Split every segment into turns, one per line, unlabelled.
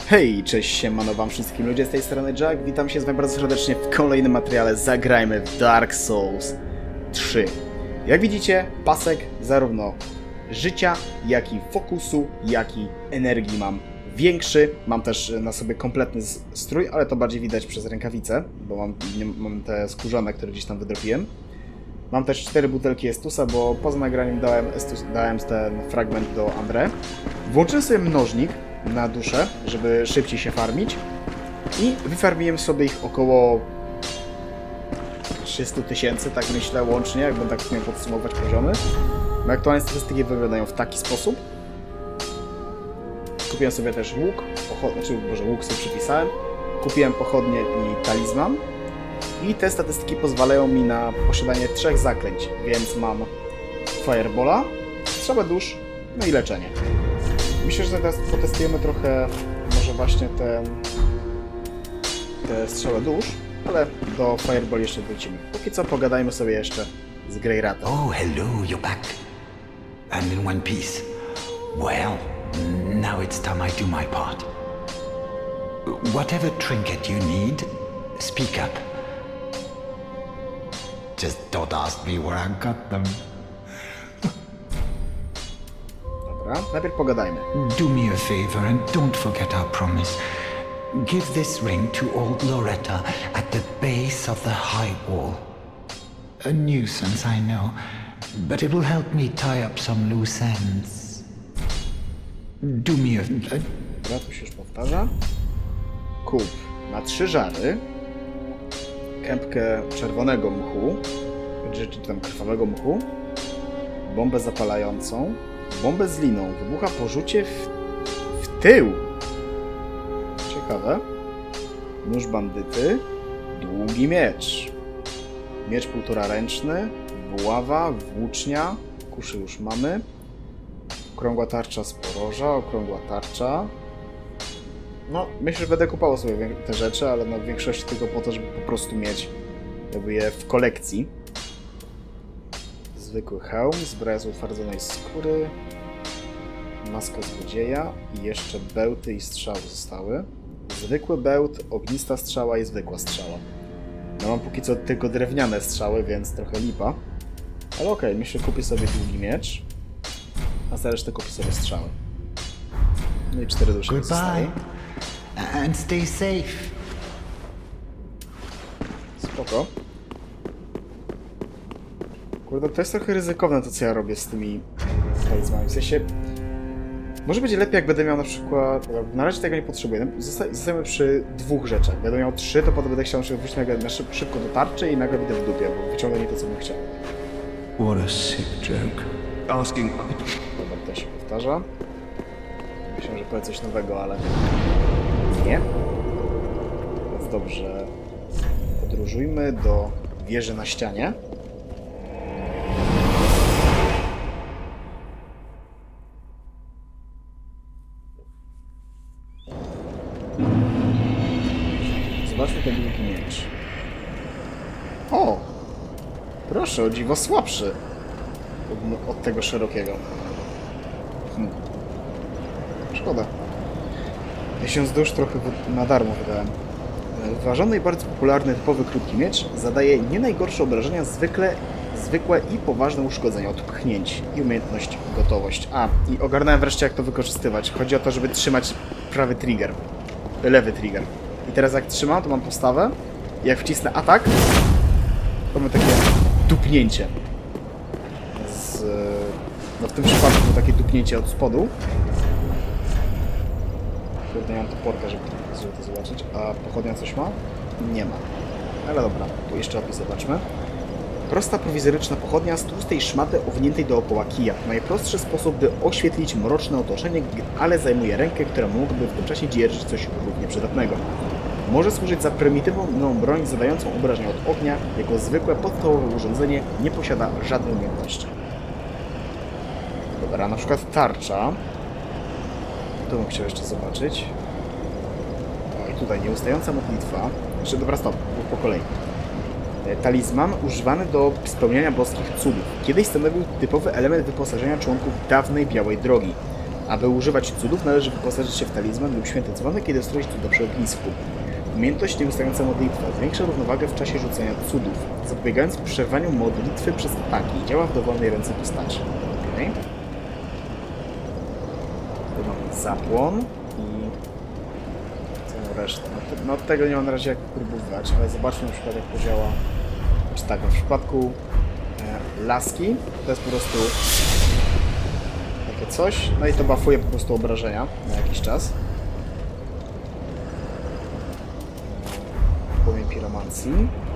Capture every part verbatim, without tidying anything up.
Hej, cześć, siemano wam wszystkim ludzie, z tej strony Jack, witam się z wami bardzo serdecznie w kolejnym materiale Zagrajmy w Dark Souls trzy. Jak widzicie, pasek zarówno życia, jak i fokusu, jak i energii mam większy. Mam też na sobie kompletny strój, ale to bardziej widać przez rękawice, bo mam, nie, mam te skórzane, które gdzieś tam wydropiłem. Mam też cztery butelki Estusa, bo poza nagraniem dałem, Estus, dałem ten fragment do Andre. Włączyłem sobie mnożnik na duszę, żeby szybciej się farmić i wyfarmiłem sobie ich około trzysta tysięcy, tak myślę, łącznie, jak będę tak miał podsumować poziomy. Bo aktualnie statystyki wyglądają w taki sposób. Kupiłem sobie też łuk, pochodnie, znaczy, może łuk sobie przypisałem. Kupiłem pochodnie i talizman. I te statystyki pozwalają mi na posiadanie trzech zaklęć, więc mam Firebola, strzałę dusz, no i leczenie. Myślę, że teraz potestujemy trochę może właśnie te, te strzałę dusz, ale do Fireball jeszcze wrócimy. Póki co pogadajmy sobie jeszcze z Greyratem.
Oh, hello, you're back. And in one piece. Well, now it's time I do my part. Whatever trinket you need, speak up. Just don't ask me where I got them.
Dobra, najpierw pogadajmy.
Do me a favor and don't forget our promise. Give this ring to old Loretta at the base of the high wall. A nuisance, I know, but it will help me tie up some loose ends. Do me a...
Dobra, tu się już powtarza. Kup na trzy żary kępkę czerwonego mchu, czy tam krwawego mchu, bombę zapalającą, bombę z liną, wybucha po rzucie w, w tył. Ciekawe. Nóż bandyty, długi miecz, miecz półtora ręczny, buława, włócznia, kuszy już mamy, okrągła tarcza z poroża, okrągła tarcza. No, myślę, że będę kupował sobie te rzeczy, ale no w większości tylko po to, żeby po prostu mieć jakby je w kolekcji. Zwykły hełm, zbroja z utwardzonej skóry, maska złodzieja i jeszcze bełty i strzały zostały. Zwykły bełt, ognista strzała i zwykła strzała. No mam póki co tylko drewniane strzały, więc trochę lipa. Ale okej, okay, myślę, kupię sobie długi miecz, a za resztę kupię sobie strzały. No i cztery dusze zostały.
And stay safe.
Spoko. Kurde, to jest trochę ryzykowne to, co ja robię z tymi talizmami. W sensie, może będzie lepiej, jak będę miał na przykład... Na razie tego nie potrzebuję. Zostajemy przy dwóch rzeczach. Będę miał trzy, to potem będę chciał wrócić nagle na szyb, szybko do tarczy i nagle będę w dupie, bo wyciągnę nie to, co bym chciał.
What a sick joke. Asking...
Dobra, to się powtarza. Myślałem, że powie coś nowego, ale... nie. Więc dobrze. Podróżujmy do wieży na ścianie. Zobaczmy ten długi miecz. O! Proszę, o dziwo słabszy od, od tego szerokiego. Hmm. Szkoda. Tysiąc dusz trochę na darmo wydałem. Ważony i bardzo popularny typowy krótki miecz zadaje nie najgorsze obrażenia, zwykle zwykłe i poważne uszkodzenia od pchnięć i umiejętność gotowość. A, i ogarnąłem wreszcie, jak to wykorzystywać. Chodzi o to, żeby trzymać prawy trigger, lewy trigger. I teraz jak trzymam, to mam postawę i jak wcisnę atak, to mamy takie dupnięcie. Z, no w tym przypadku takie dupnięcie od spodu. Kurde, nie mam toporka, żeby to zobaczyć. A pochodnia coś ma? Nie ma. Ale dobra, tu jeszcze opis zobaczmy. Prosta, prowizoryczna pochodnia z tłustej szmaty owiniętej dookoła kija. Najprostszy sposób, by oświetlić mroczne otoczenie, ale zajmuje rękę, która mogłaby w tym czasie dzierżyć coś równie przydatnego. Może służyć za prymitywną broń zadającą obrażenia od ognia. Jako zwykłe, podstawowe urządzenie nie posiada żadnej umiejętności. Dobra, na przykład tarcza. To bym chciał jeszcze zobaczyć. O, i tutaj nieustająca modlitwa. Jeszcze, dobra, stop, po kolei. Talizman używany do spełniania boskich cudów. Kiedyś stanowił typowy element wyposażenia członków dawnej Białej Drogi. Aby używać cudów, należy wyposażyć się w talizman lub święty dzwonek, kiedy stroić cud przy ognisku. Umiejętność nieustająca modlitwa zwiększa równowagę w czasie rzucenia cudów, zapobiegając przerwaniu modlitwy przez ataki i działa w dowolnej ręce postaci. Okay. Tu mamy zapłon i całą resztę. No, te, no tego nie mam na razie jak próbować, ale zobaczmy na przykład jak to działa. Czy tak, w przypadku e, laski to jest po prostu takie coś, no i to buffuje po prostu obrażenia na jakiś czas. Płomień piromancji.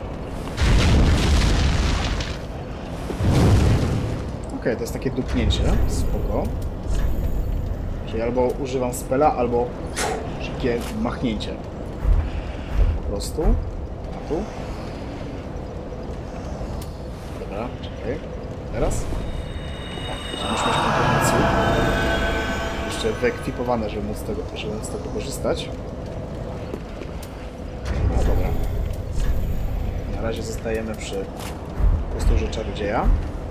Okej, okay, to jest takie dupnięcie, spoko. Czyli albo używam spela, albo szybkie machnięcie. Po prostu. A tu. Dobra, czekaj. Teraz? Muszę mieć kontynuację. Jeszcze wyekwipowane, żeby móc, tego, żeby móc z tego korzystać. No dobra. Na razie zostajemy przy posturze czarodzieja.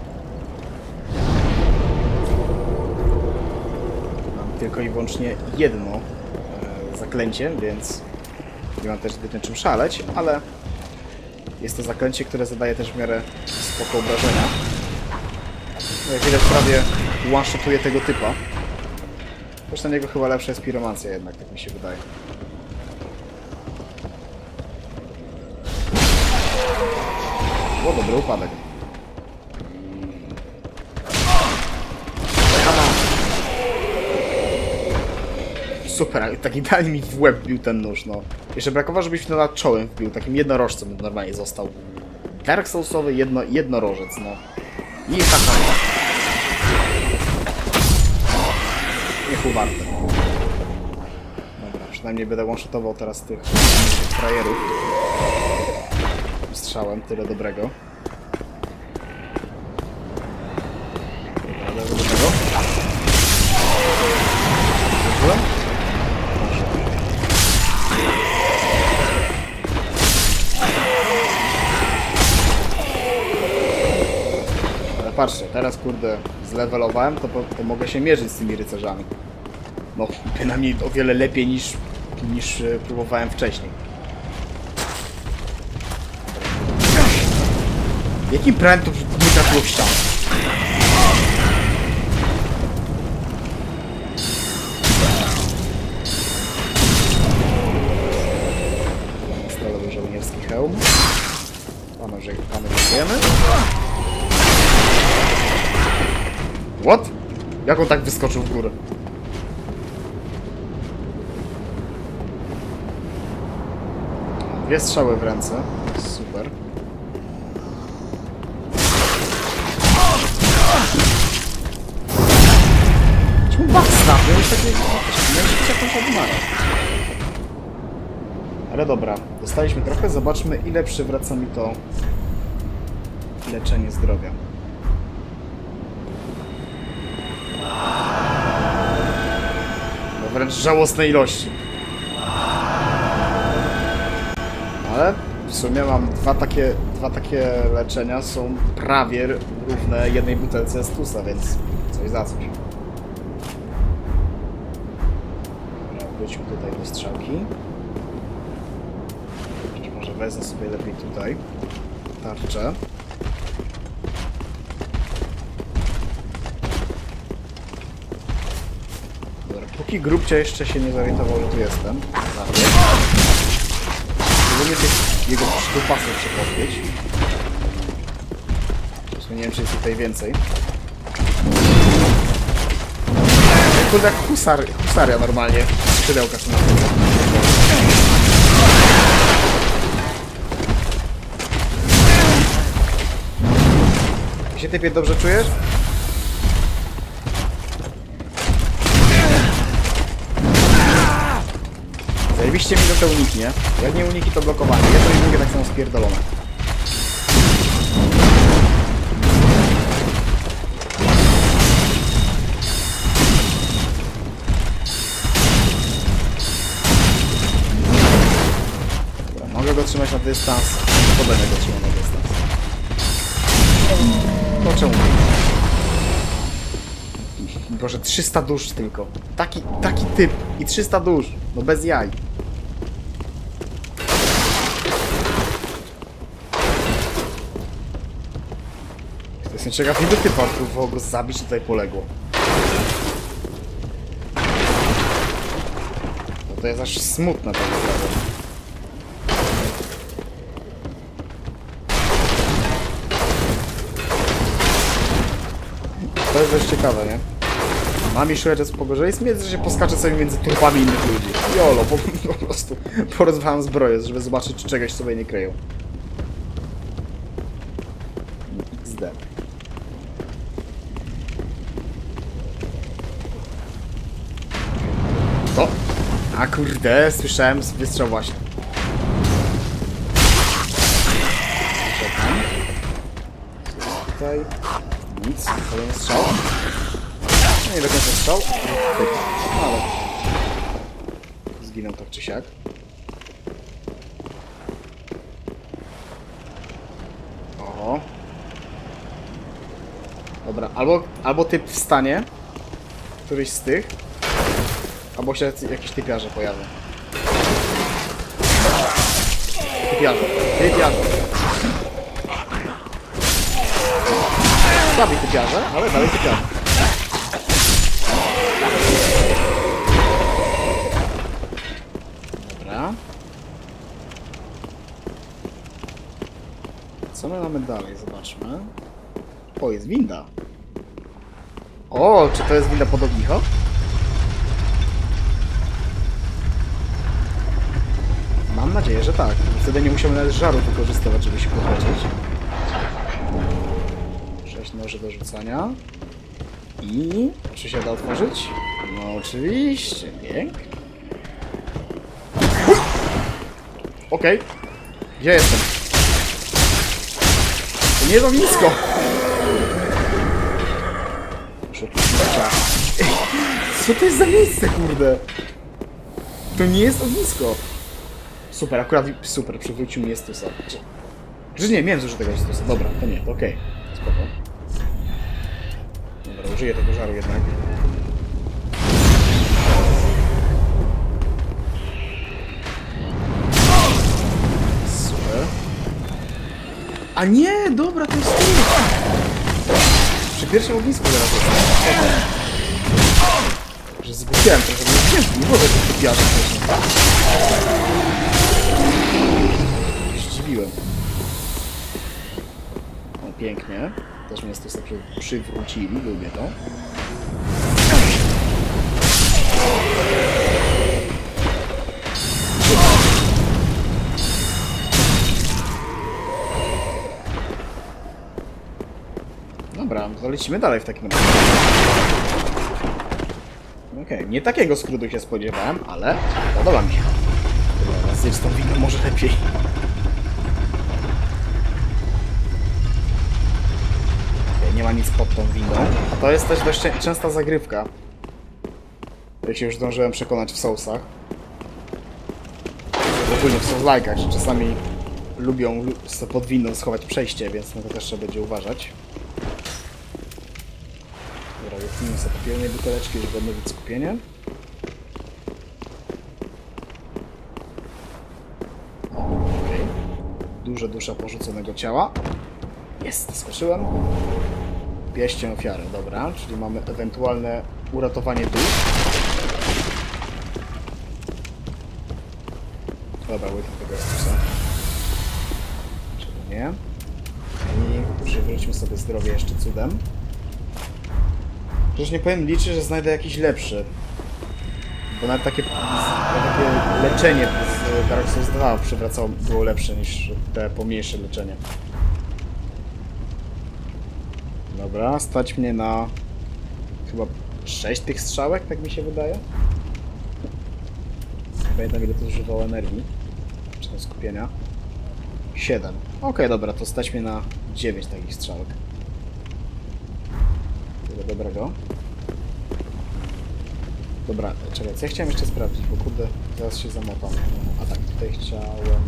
Mam tylko i wyłącznie jedno e, zaklęcie, więc nie mam też zbytnio czym szaleć, ale jest to zaklęcie, które zadaje też w miarę spoko obrażenia. No jak widać prawie one-shotuje tego typa. Zresztą na niego chyba lepsza jest piromancja jednak, tak mi się wydaje. O, dobry upadek. Super, tak idealnie mi w łeb bił ten nóż, no. Jeszcze brakowało, żebyś to nad czołem wbił, takim jednorożcem normalnie został. Dark Soulsowy jedno, jednorożec, no. I taka. Niech uwarte. Dobra, przynajmniej będę one-shotował teraz tych frajerów. Strzałem, tyle dobrego. Dobra, do tego. Dobrze? Ale patrzcie, teraz kurde zlewelowałem, to, to mogę się mierzyć z tymi rycerzami. No, bynajmniej o wiele lepiej niż, niż próbowałem wcześniej. Jakim prawem to nie trafiło w ścianę? Stalowy żołnierski hełm. Pana, że pana dziękujemy. What? Jak on tak wyskoczył w górę? Dwie strzały w ręce. Super. Czemu backstab? Ja już takie... Ja jakąś odmarę. Ale dobra, dostaliśmy trochę. Zobaczmy, ile przywraca mi to leczenie zdrowia. No wręcz żałosnej ilości. Ale w sumie mam dwa takie, dwa takie leczenia, są prawie równe jednej butelce Stusa, więc coś za coś. Dobra, wróćmy tutaj do strzałki. Może wezmę sobie lepiej tutaj tarczę. Dobra, póki grubcia jeszcze się nie zorientował, że tu jestem. Szczególnie tych jego przydupasów się pozbyć. Zresztą nie wiem, czy jest tutaj więcej. Kurde, jak husar, husaria normalnie. Skrzydełka są na tym. Ty się typie dobrze czujesz? Zajebiście mi do te uniki, nie? Jak nie uniki, to blokowanie. Jedno i drugie tak samo spierdolone. Dobra, mogę go trzymać na dystans. To będę go trzymał na dystans. To czemu nie? Boże, trzysta dusz tylko. Taki, taki typ i trzysta dusz. No bez jaj. Jestem ciekaw, niby typa próbował go zabić i tutaj poległo. No to jest aż smutne tak naprawdę. To jest dość ciekawe, nie? Mam jeszcze raz pogorzej, jest że się poskaczę sobie między trupami innych ludzi. Jolo, po, po prostu porozwalam zbroję, żeby zobaczyć, czy czegoś sobie nie kryją. iks de. O! A kurde, słyszałem wystrzał właśnie. Czekam. Tutaj nic, kolejny strzał. No nie do końca strzał. No ale zginął tak czy siak. Oho. Dobra, albo, albo typ wstanie, któryś z tych, albo się jakieś typiarze pojawią. Typiarze, typiarze. Słabi typiarze, ale dalej typiarze. Dobra. Co my mamy dalej? Zobaczmy. O, jest winda. O, czy to jest winda pod ognicho? Mam nadzieję, że tak. Wtedy nie musiałem nawet żaru wykorzystywać, żeby się podleczyć. sześć noży do rzucania. I... Czy się da otworzyć? No oczywiście. Pięknie. Okej. Okay. Gdzie jestem? To nie jest ognisko! Co to jest za miejsce, kurde? To nie jest ognisko. Super, akurat super, przywrócił mi Jestusa. Że nie, miałem zużytego Jestusa. Dobra, to nie, to okej. Okay. Spoko. Dobra, użyję tego żaru jednak. Super. A nie, dobra, to jest tu. Przy pierwszym ognisku zaraz jest. Że zgubiłem trochę, bo nie było tego typiarza wcześniej. Zdziwiłem. O, pięknie. Też mnie to sobie przywrócili, lubię to. Dobra, to lecimy dalej w takim razie. Okej, okay, nie takiego skrótu się spodziewałem, ale podoba mi się. Dobra, zjedź z tą windą może lepiej. Okay, nie ma nic pod tą windą. A to jest też dość częsta zagrywka. Jak się już zdążyłem przekonać w Soulsach. Ogólnie w Souls-like'ach, że czasami lubią pod windą schować przejście, więc na to też trzeba będzie uważać. Dobra, wypnijmy sobie popiernej buteleczki, żeby odnowić skupienie. Okej. Okay. Duża dusza porzuconego ciała. Jest, skoczyłem. Pieścień ofiary, dobra, czyli mamy ewentualne uratowanie dusz. Dobra, łytam tego Jezusa. Czego nie? I przywróćmy sobie zdrowie jeszcze cudem. Przecież nie powiem liczyć, że znajdę jakiś lepszy. Bo nawet takie, takie leczenie z Dark Souls dwa przywracało, było lepsze niż te pomniejsze leczenie. Dobra, stać mnie na chyba sześć tych strzałek, tak mi się wydaje. Nie pamiętam, ile to zużywało energii. Czy to skupienia. siedem. Okej, okay, dobra, to stać mnie na dziewięć takich strzałek. Tyle dobrego. Dobra, czekaj, co ja chciałem jeszcze sprawdzić, bo kurde, zaraz się zamotam. A tak, tutaj chciałem...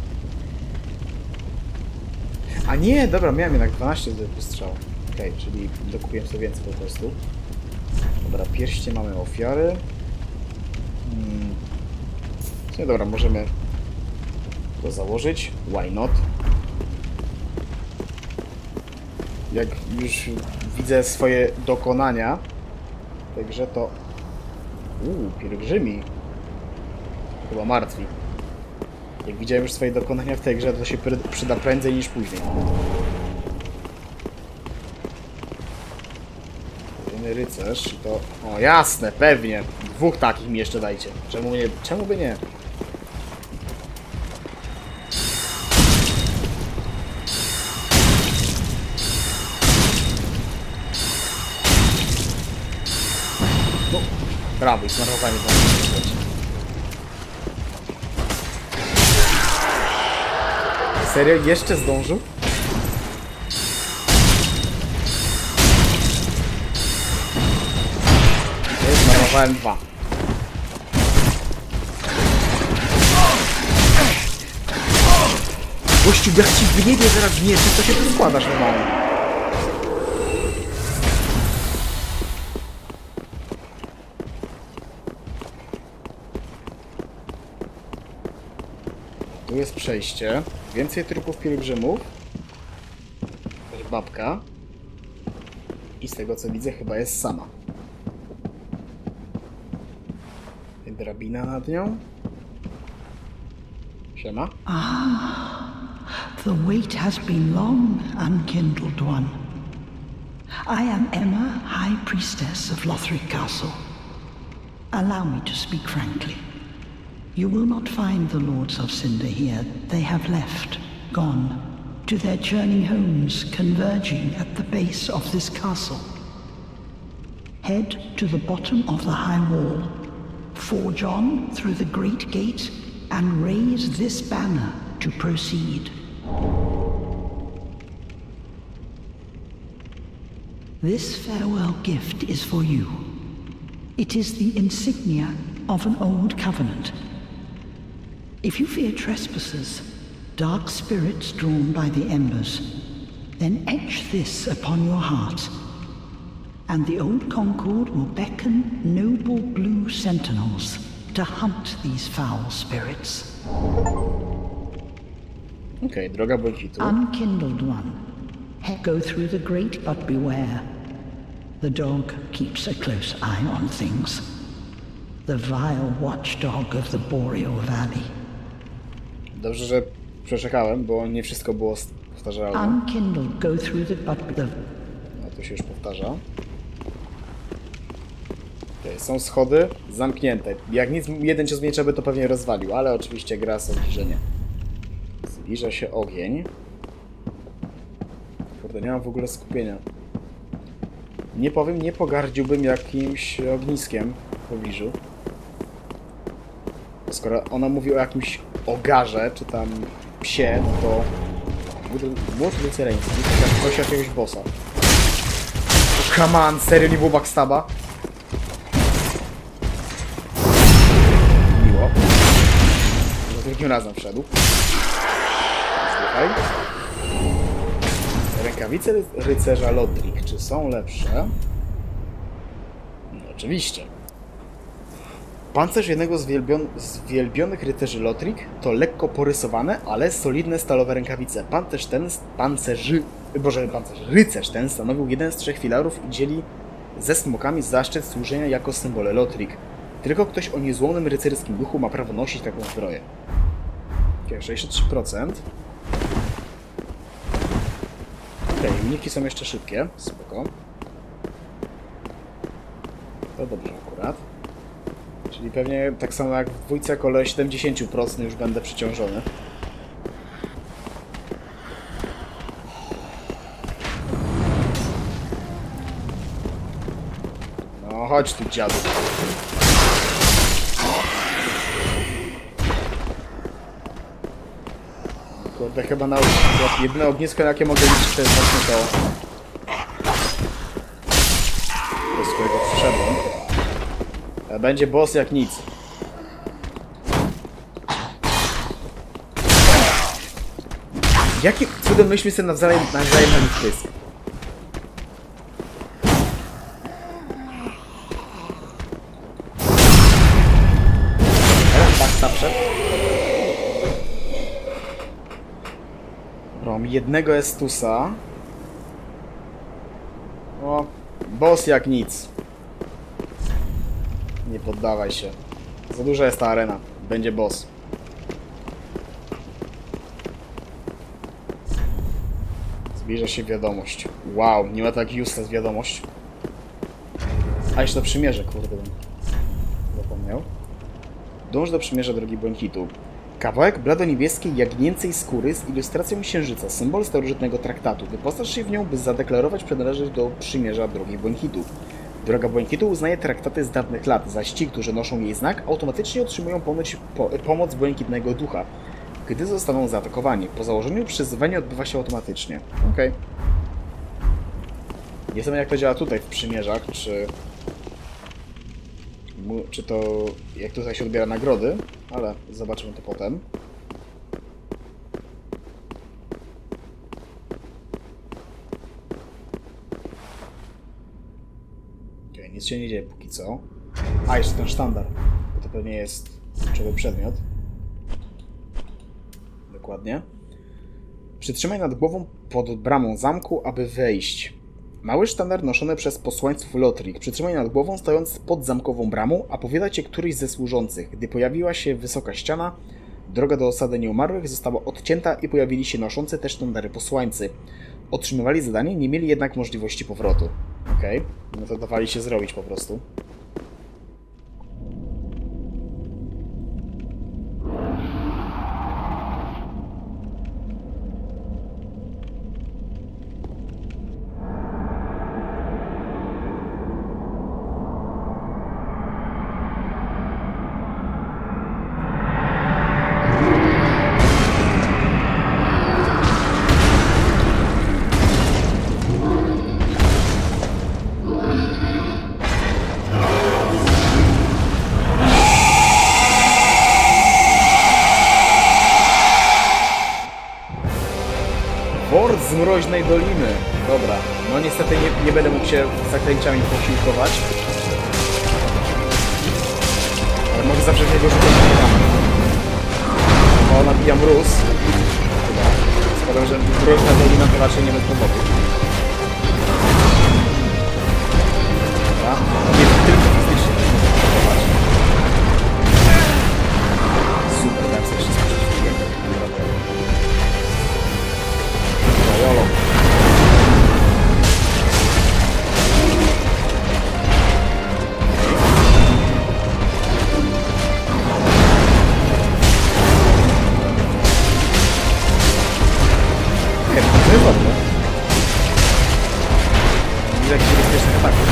A nie, dobra, miałem jednak dwanaście strzał. Okej, okay, czyli dokupiłem sobie więcej po prostu. Dobra, pierście mamy ofiary. Hmm. No dobra, możemy to założyć. Why not? Jak już widzę swoje dokonania w tej grze, to... Uuu, pielgrzymi. Chyba martwi. Jak widziałem już swoje dokonania w tej grze, to się przyda prędzej niż później. Jeden rycerz i to... O, jasne, pewnie. Dwóch takich mi jeszcze dajcie. Czemu nie? Czemu by nie? No, brawo, i zmarnowanie to serio? Jeszcze zdążył? Zmarnowałem dwa. Gościu, jak ci wyjebie zaraz w mieczy, to się tu składasz normalnie. Tu jest przejście. Więcej trupów pielgrzymów. Jakaś babka. I z tego co widzę chyba jest sama. Drabina nad nią. Siema.
Ah, the wait has been long, unkindled one. I am Emma, High Priestess of Lothric Castle. Allow me to speak frankly. You will not find the Lords of Cinder here. They have left, gone, to their journey homes, converging at the base of this castle. Head to the bottom of the high wall, forge on through the great gate, and raise this banner to proceed. This farewell gift is for you. It is the insignia of an old covenant. If you fear trespassers, dark spirits drawn by the embers, then etch this upon your heart, and the old Concord will beckon noble blue sentinels to hunt these foul spirits.
Okay, droga błękitu.
Unkindled one, go through the grate, but beware. The dog keeps a close eye on things. The vile watchdog of the Boreal Valley.
Dobrze, że przeczekałem, bo nie wszystko było powtarzalne.
Unkindled, go through the but the...
No to się już powtarza. Okay, są schody zamknięte. Jak nic, jeden cios miecza by to pewnie rozwalił, ale oczywiście gra z zbliżenie. Zbliża się ogień. Kurde, nie mam w ogóle skupienia. Nie powiem, nie pogardziłbym jakimś ogniskiem w pobliżu. Bo skoro ona mówi o jakimś ogarze, czy tam psie, no to... Młot lucereński, to jak ktoś jakiegoś bossa. Oh, come on, serio nie było backstaba? Miło. Za drugim razem wszedł. Słuchaj. Rękawice rycerza Lothric, czy są lepsze? No, oczywiście. Pancerz jednego z, wielbion z wielbionych rycerzy Lothric to lekko porysowane, ale solidne stalowe rękawice. Pancerz ten, pancerzy, boże, pancerz, rycerz ten stanowił jeden z trzech filarów i dzieli ze smokami zaszczyt służenia jako symbole Lothric. Tylko ktoś o niezłomnym rycerskim duchu ma prawo nosić taką zbroję. sześćdziesiąt trzy procent. Okej, okay, uniki są jeszcze szybkie, spoko. To dobrze akurat. Czyli pewnie tak samo jak w dwójce, około siedemdziesiąt procent już będę przyciążony. No chodź tu, dziadu. Kurde, chyba na jedyne ognisko, jakie mogę liczyć, to jest właśnie to. Do którego przyszedłem. Będzie boss jak nic. Jakim cudem myśmy sobie nawzajem, nawzajem na nich pysk? jeszcze. Dobra, mam jednego Estusa. O, boss jak nic. Nie poddawaj się. Za duża jest ta arena. Będzie boss. Zbliża się wiadomość. Wow, nie ma tak useless wiadomość. A jeszcze to przymierze, kurde. Zapomniał. Dąż do przymierza drogi Błękitu. Kawałek blado-niebieskiej, jagnięcej skóry z ilustracją księżyca, symbol starożytnego traktatu. Wyposaż się w nią, by zadeklarować przynależność do przymierza drogi Błękitu. Droga Błękitu uznaje traktaty z dawnych lat, zaś ci, którzy noszą jej znak, automatycznie otrzymują ponoć po, pomoc błękitnego ducha, gdy zostaną zaatakowani. Po założeniu przyzywanie odbywa się automatycznie. Okej. Okay. Nie wiem, jak to działa tutaj w przymierzach, czy... Czy to... jak tutaj się odbiera nagrody, ale zobaczymy to potem. Okej, okay, nic się nie dzieje póki co. A, jeszcze ten sztandar, bo to pewnie jest kluczowy przedmiot. Dokładnie. Przytrzymaj nad głową pod bramą zamku, aby wejść. Mały sztandar noszony przez posłańców Lothric. Przytrzymaj nad głową, stojąc pod zamkową bramą, a powiada cię któryś ze służących. Gdy pojawiła się wysoka ściana, droga do osady nieumarłych została odcięta i pojawili się noszący te sztandary posłańcy. Otrzymywali zadanie, nie mieli jednak możliwości powrotu. Okej, okay. No to dawali się zrobić po prostu. Z mroźnej doliny. Dobra. No niestety nie, nie będę mógł się zaklęciami posiłkować. Ale mogę zawsze w niego rzucać programem. O, nabija mróz. Chyba. Składam, że mroźna dolina to raczej nie bez powodu. Dobra. Nie tylko fizycznie też mogę posiłkować. Super, tak sobie wszystko przeciwkiem. Jolo. Nie, to jest dobre. Widzę jakichś niebezpiecznych ataków.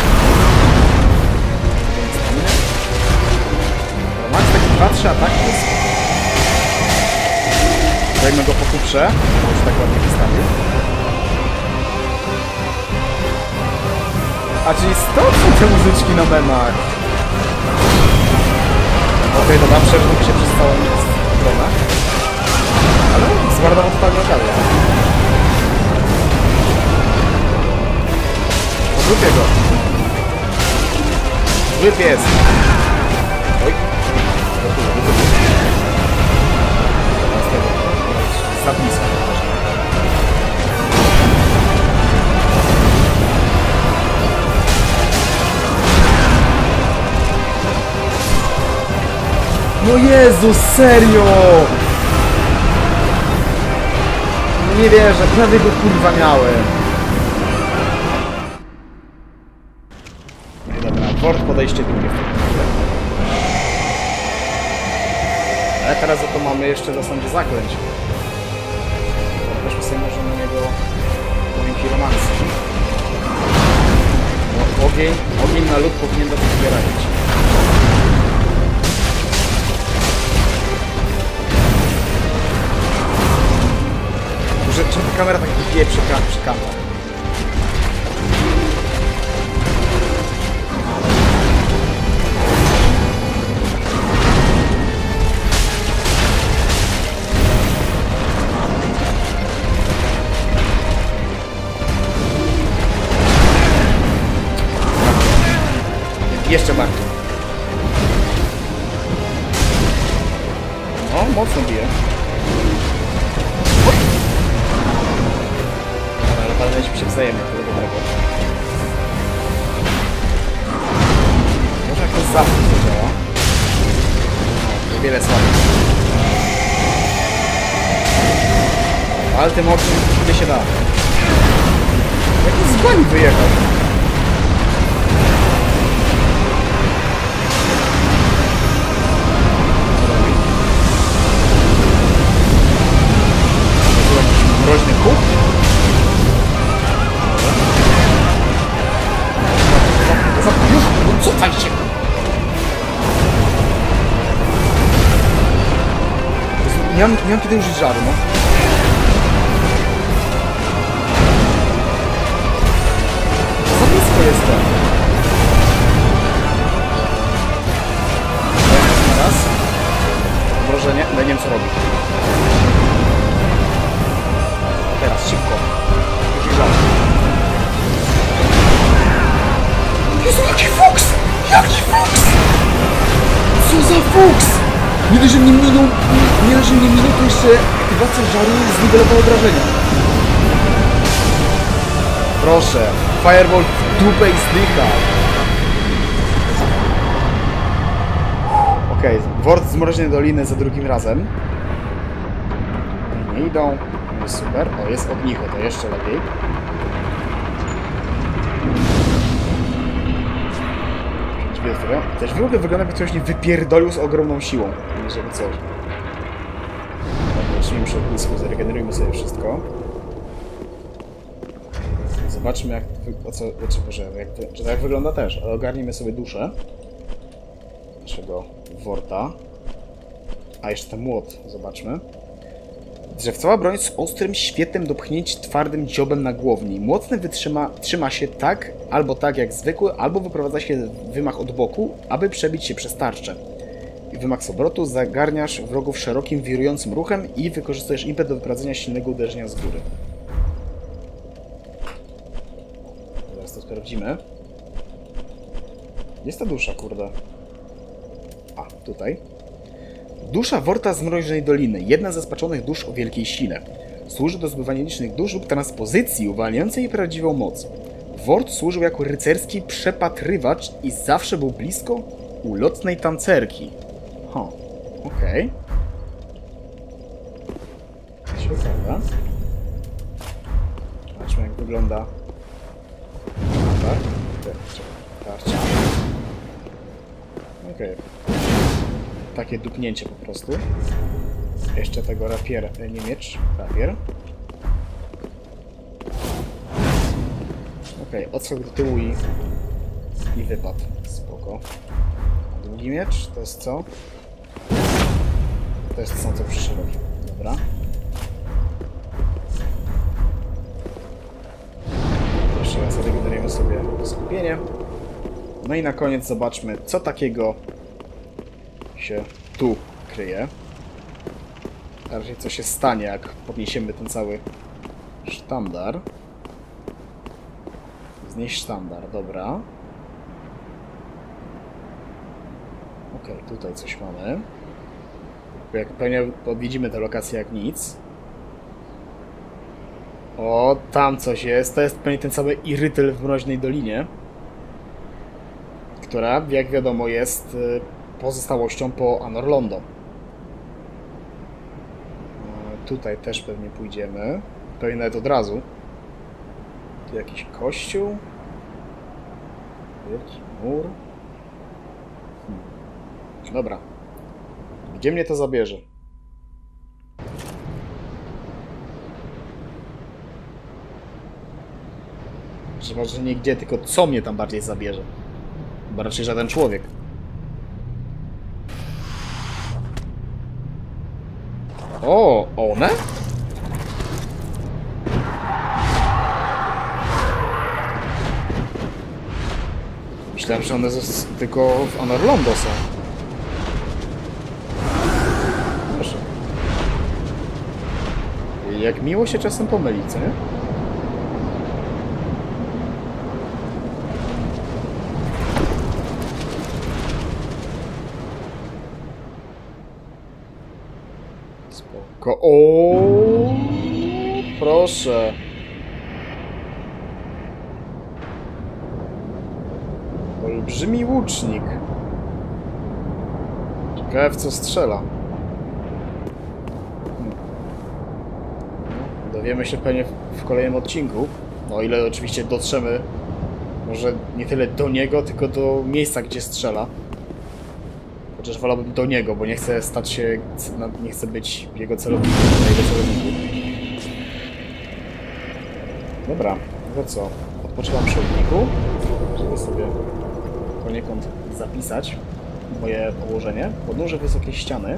Max taki dwa trzy ataki jest... Dajmy go po kuprze, bo już tak ładnie wystawił. A czyli stąd są te muzyczki na memach. Okej, okay, dobra, przerwę się przez całą stronę. Ale zmarnował totalnie okazję. Odlubię go. Zły pies. Oj. Za blisko. No Jezus, serio! No nie wierzę, prawie go kurwa miałem. No dobra, port podejście drugie w takim razie. Ale teraz za to mamy jeszcze dostęp do zaklęć. Weźmy sobie może na niego powinki romancji. No, ogień, ogień na lód powinien do tego radzić. Czemu ta kamera tak bije przy, przy kantach? Jeszcze bardziej. O, mocno bije. Ale walnęliśmy się wzajemnie, tego dobrego. Może jak to zawsze zadziała. O wiele słabiej. Ale tym oczem nie się da. Jaki z goni wyjechał? Mroźny kup? Już, no cofaj się! Nie mam, nie mam kiedy użyć żaru, no. Za blisko jestem. Teraz. Mrożenie, ale nie wiem co robi. Teraz, szybko. Użyj żaru. Jezu, jaki fuks! Jaki fuks! Co za fuks! Nie dość, że mnie minął, nie dość, że mnie minął, to jeszcze aktywacja żaru zniwelowała obrażenia. Proszę, Firebolt w dupę i zdycha. Okej, okay, Wort z Mroźnej Doliny za drugim razem. Nie idą, jest super. O, jest ognicho, to jeszcze lepiej. Też w ogóle wygląda, jakby ktoś nie wypierdolił z ogromną siłą. Nie żeby coś. Zacznijmy przy ognisku, zregenerujmy sobie wszystko. Zobaczmy jak... O co... Czy, że, jak, że tak wygląda też, ale ogarnijmy sobie duszę. Naszego Worta. A jeszcze ten młot, zobaczmy. Drzewcowa broń z ostrym świetem do pchnięć twardym dziobem na głowni. Mocny wytrzyma, trzyma się tak, albo tak jak zwykły, albo wyprowadza się wymach od boku, aby przebić się przez tarczę. Wymach z obrotu zagarniasz wrogów szerokim, wirującym ruchem i wykorzystujesz impet do wyprowadzenia silnego uderzenia z góry. Zaraz to sprawdzimy. Jest ta dusza, kurde. A, tutaj. Dusza Worta z Mroźnej Doliny. Jedna ze spaczonych dusz o wielkiej sile. Służy do zbywania licznych dusz lub transpozycji uwalniającej jej prawdziwą moc. Wort służył jako rycerski przepatrywacz i zawsze był blisko ulotnej tancerki. Ha, okej. Okay. Ciekawe. Zobaczmy jak wygląda. Tarcza. Okej. Okay. Takie dupnięcie po prostu. Jeszcze tego rapier, nie miecz, rapier. Okej, okay, odskok do tyłu i, i wypad. Spoko. Długi miecz, to jest co? To jest co, co przyszedł. Dobra. Jeszcze raz zregenerujemy sobie skupienie. No i na koniec zobaczmy, co takiego się tu kryje. A raczej co się stanie, jak podniesiemy ten cały sztandar. Znieść sztandar, dobra. Okej, okay, tutaj coś mamy. Jak pewnie odwiedzimy tę lokację jak nic. O, tam coś jest. To jest pewnie ten cały Irytyl w Mroźnej Dolinie. Która, jak wiadomo, jest pozostałością po Anor Londo. Tutaj też pewnie pójdziemy. Pewnie nawet od razu. Tu jakiś kościół. Wielki mur. Hmm. Dobra. Gdzie mnie to zabierze? Że może nie gdzie, tylko co mnie tam bardziej zabierze. Chyba raczej żaden człowiek. O, one? Myślałem, że one tylko w Anor Londo są. Proszę. Jak miło się czasem pomylić, co nie? Ko o, proszę. Olbrzymi łucznik. Ciekawe, w co strzela. Hmm. No, dowiemy się pewnie w kolejnym odcinku. No, o ile oczywiście dotrzemy może nie tyle do niego, tylko do miejsca, gdzie strzela. Chociaż wolałbym do niego, bo nie chcę stać się, nie chcę być jego celownikiem, na jego celowniku. Dobra, no to co? Odpoczywam przy ogniku, żeby sobie poniekąd zapisać moje położenie. Podnóżę wysokie ściany.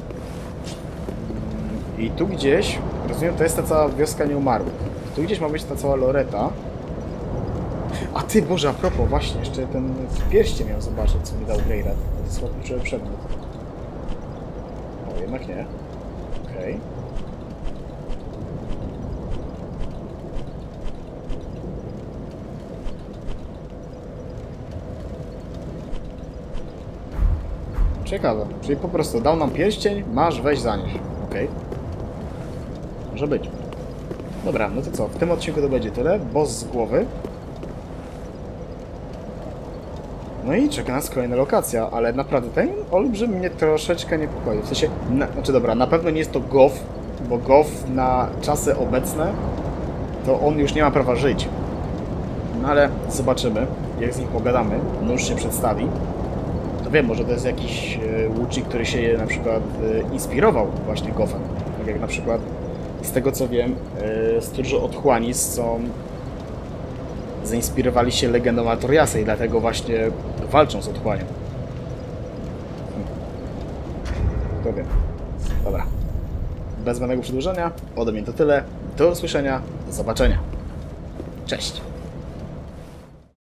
I tu gdzieś, rozumiem, to jest ta cała wioska nieumarłych. Tu gdzieś ma być ta cała Loretta. A ty, Boże, a propos, właśnie, jeszcze ten pierścień miał zobaczyć, co mi dał Greyrat. To jest kluczowy przedmiot. O, jednak nie. Okej. Okay. Ciekawe, czyli po prostu dał nam pierścień, masz, weź zanieś. Okej. Okay. Może być. Dobra, no to co, w tym odcinku to będzie tyle. Boss z głowy. No i czeka nas kolejna lokacja, ale naprawdę ten olbrzym mnie troszeczkę niepokoi. W sensie, na, znaczy dobra, na pewno nie jest to Goff, bo Goff na czasy obecne to on już nie ma prawa żyć. No ale zobaczymy, jak z nim pogadamy, on już się przedstawi. To wiem, może to jest jakiś e, łucznik, który się na przykład e, inspirował właśnie Goffem. Tak jak na przykład z tego co wiem, e, stróże otchłani są zainspirowali się legendą Artoriasa i dlatego właśnie walczą z otchłanią. Hmm. To wiem. Dobra. Bez zbędnego przedłużenia, ode mnie to tyle. Do usłyszenia, do zobaczenia. Cześć.